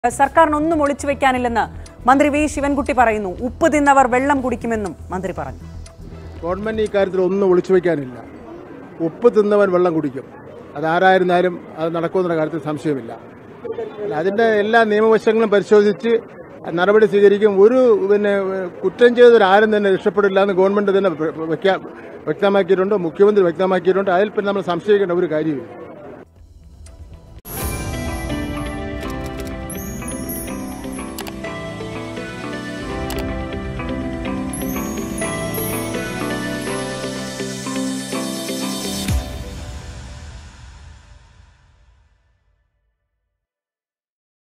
സർക്കാരിനൊന്നും ഒളിച്ചു വെക്കാനില്ലെന്ന് മന്ത്രി വി ശിവൻകുട്ടി പറയുന്നു. ഉപ്പ് തിന്നവർ വെള്ളം കുടിക്കുമെന്നും മന്ത്രി പറഞ്ഞു. ഗവൺമെന്റ് ഈ കാര്യത്തിൽ ഒന്നും ഒളിച്ചു വെക്കാനില്ല. ഉപ്പ് തിന്നവൻ വെള്ളം കുടിക്കും. അതാരായിരുന്നാലും അത് നടക്കുമെന്ന കാര്യത്തിൽ സംശയമില്ല. അതിന്റെ എല്ലാ നിയമവശങ്ങളും പരിശോധിച്ച് നടപടി സ്വീകരിക്കും. കുറ്റം ചെയ്തവരാരും തന്നെ രക്ഷപ്പെടില്ല എന്ന് ഗവൺമെന്റ് തന്നെ വ്യക്തമാക്കിയിട്ടുണ്ട്, മുഖ്യമന്ത്രി വ്യക്തമാക്കിയിട്ടുണ്ട്. അതിൽ പിന്നെ നമ്മൾ സംശയിക്കേണ്ട ഒരു കാര്യമില്ല.